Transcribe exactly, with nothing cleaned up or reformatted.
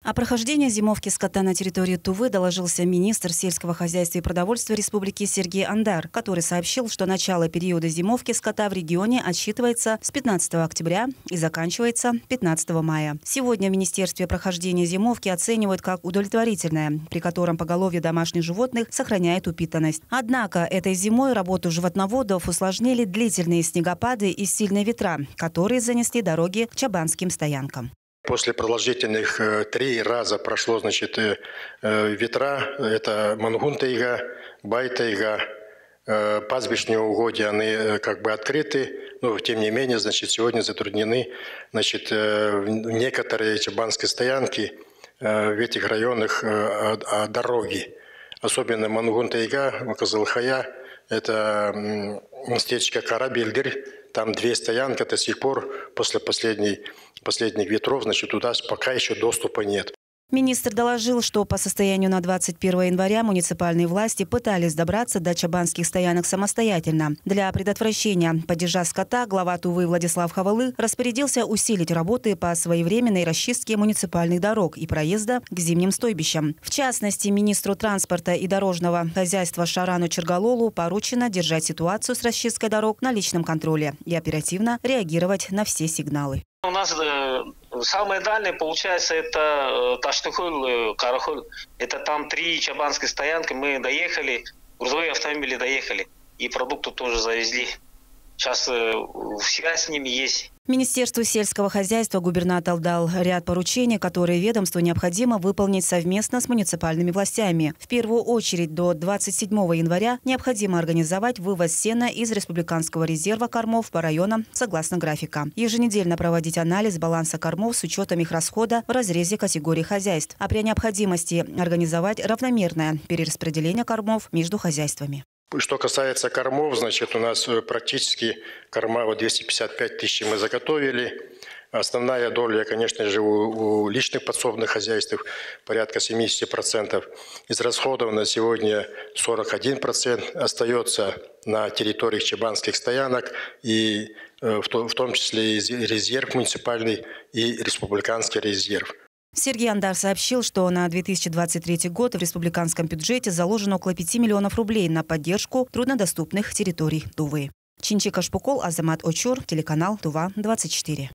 О прохождении зимовки скота на территории Тувы доложился министр сельского хозяйства и продовольствия Республики Сергей Андар, который сообщил, что начало периода зимовки скота в регионе отсчитывается с пятнадцатого октября и заканчивается пятнадцатого мая. Сегодня в Министерстве прохождение зимовки оценивают как удовлетворительное, при котором поголовье домашних животных сохраняет упитанность. Однако этой зимой работу животноводов усложнили длительные снегопады и сильные ветра, которые занесли дороги к чабанским стоянкам. После продолжительных э, три раза прошло, значит, э, э, ветра, это Мангун-тайга, Бай-тайга, э, пастбищные угодья, они э, как бы открыты, но тем не менее, значит, сегодня затруднены, значит, э, некоторые чабанские стоянки э, в этих районах э, э, дороги. Особенно Мангун-тайга, Казалхая, это э, местечко Карабельдыр, там две стоянки до сих пор после последней последних ветров, значит, туда пока еще доступа нет. Министр доложил, что по состоянию на двадцать первое января муниципальные власти пытались добраться до чабанских стоянок самостоятельно. Для предотвращения падежа скота глава Тувы Владислав Хавалы распорядился усилить работы по своевременной расчистке муниципальных дорог и проезда к зимним стойбищам. В частности, министру транспорта и дорожного хозяйства Шарану Чергалолу поручено держать ситуацию с расчисткой дорог на личном контроле и оперативно реагировать на все сигналы. У нас э, самое дальнее, получается, это э, Таштыхуль, э, Карахуль. Это там три чабанские стоянки. Мы доехали, грузовые автомобили доехали. И продукты тоже завезли. Сейчас э, связь с ними есть. Министерству сельского хозяйства губернатор дал ряд поручений, которые ведомству необходимо выполнить совместно с муниципальными властями. В первую очередь до двадцать седьмого января необходимо организовать вывоз сена из республиканского резерва кормов по районам согласно графика. Еженедельно проводить анализ баланса кормов с учетом их расхода в разрезе категорий хозяйств. А при необходимости организовать равномерное перераспределение кормов между хозяйствами. Что касается кормов, значит, у нас практически корма вот двести пятьдесят пять тысяч мы заготовили. Основная доля, конечно же, у, у личных подсобных хозяйств порядка семьдесят процентов. Из расходов на сегодня сорок один процент остается на территории чабанских стоянок, и в, то, в том числе и резерв муниципальный и республиканский резерв. Сергей Андар сообщил, что на две тысячи двадцать третий год в республиканском бюджете заложено около пяти миллионов рублей на поддержку труднодоступных территорий Тувы. Чинчика Шпукол, Азамат Очур, телеканал Тува двадцать четыре.